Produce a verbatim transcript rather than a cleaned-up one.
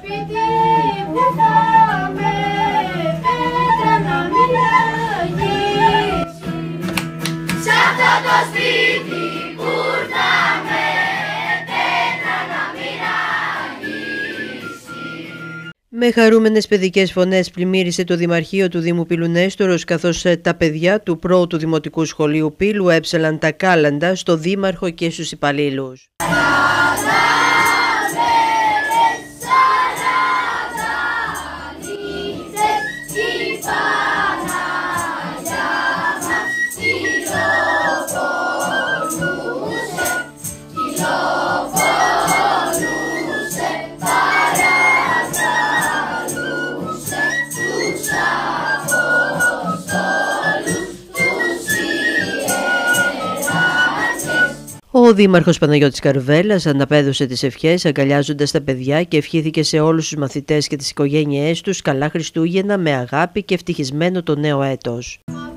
σπίτι που θα με πέτρα να μην αγγίσει. Σ' αυτό το σπίτι που θα με πέτρα να μην αγγίσει. Με χαρούμενες παιδικές φωνές πλημμύρισε το Δημαρχείο του Δήμου Πύλου-Νέστορος, καθώς τα παιδιά του πρώτου Δημοτικού Σχολείου Πύλου έψαλαν τα κάλαντα στο Δήμαρχο και στους υπαλλήλους. Ο Δήμαρχος Παναγιώτης Καρβέλας αναπέδωσε τις ευχές αγκαλιάζοντας τα παιδιά και ευχήθηκε σε όλους τους μαθητές και τις οικογένειές τους καλά Χριστούγεννα με αγάπη και ευτυχισμένο το νέο έτος.